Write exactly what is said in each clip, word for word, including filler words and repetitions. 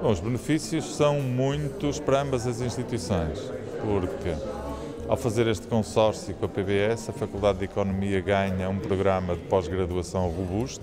Bom, os benefícios são muitos para ambas as instituições, porque ao fazer este consórcio com a P B S, a Faculdade de Economia ganha um programa de pós-graduação robusto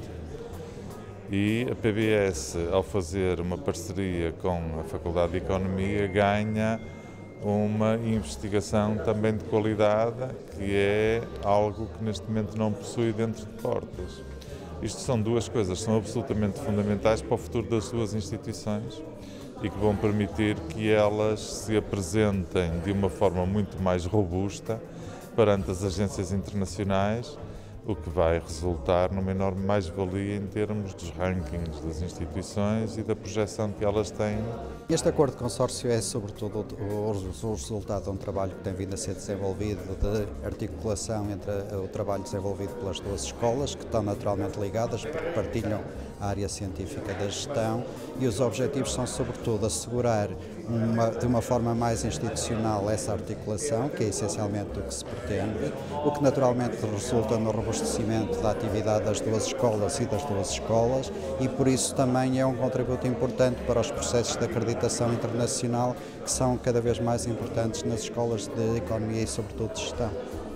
e a P B S, ao fazer uma parceria com a Faculdade de Economia, ganha uma investigação também de qualidade, que é algo que neste momento não possui dentro de Portas. Isto são duas coisas que são absolutamente fundamentais para o futuro das duas instituições e que vão permitir que elas se apresentem de uma forma muito mais robusta perante as agências internacionais, o que vai resultar numa enorme mais-valia em termos dos rankings das instituições e da projeção que elas têm. Este acordo de consórcio é, sobretudo, o resultado de um trabalho que tem vindo a ser desenvolvido de articulação entre o trabalho desenvolvido pelas duas escolas, que estão naturalmente ligadas, porque partilham a área científica da gestão, e os objetivos são, sobretudo, assegurar uma, de uma forma mais institucional essa articulação, que é essencialmente o que se pretende, o que naturalmente resulta no robustecimento da atividade das duas escolas e das duas escolas, e por isso também é um contributo importante para os processos de acreditação internacional, que são cada vez mais importantes nas escolas de economia e, sobretudo, de gestão.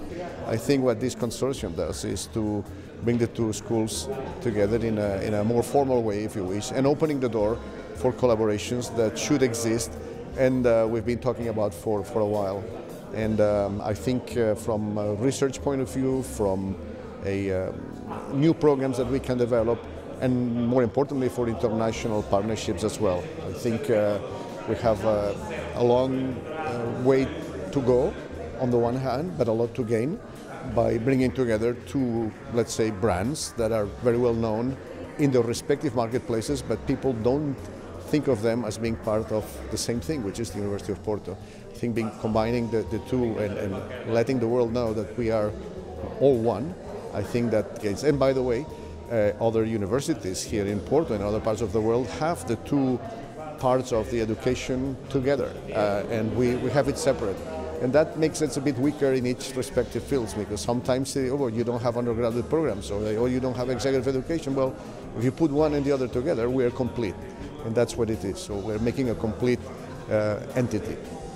I think what this consortium does is to bring the two schools together in a, in a more formal way, if you wish, and opening the door for collaborations that should exist and uh, we've been talking about for, for a while. And um, I think uh, from a research point of view, from a, uh, new programs that we can develop, and more importantly for international partnerships as well. I think uh, we have uh, a long uh, way to go on the one hand, but a lot to gain by bringing together two, let's say, brands that are very well known in their respective marketplaces, but people don't think of them as being part of the same thing, which is the University of Porto. I think being, combining the, the two and, and letting the world know that we are all one, I think that gains. And by the way, uh, other universities here in Porto and other parts of the world have the two parts of the education together, uh, and we, we have it separate. And that makes it a bit weaker in each respective fields, because sometimes they, oh, you don't have undergraduate programs, or, they, or you don't have executive education. Well, if you put one and the other together, we are complete. And that's what it is. So we're making a complete uh, entity.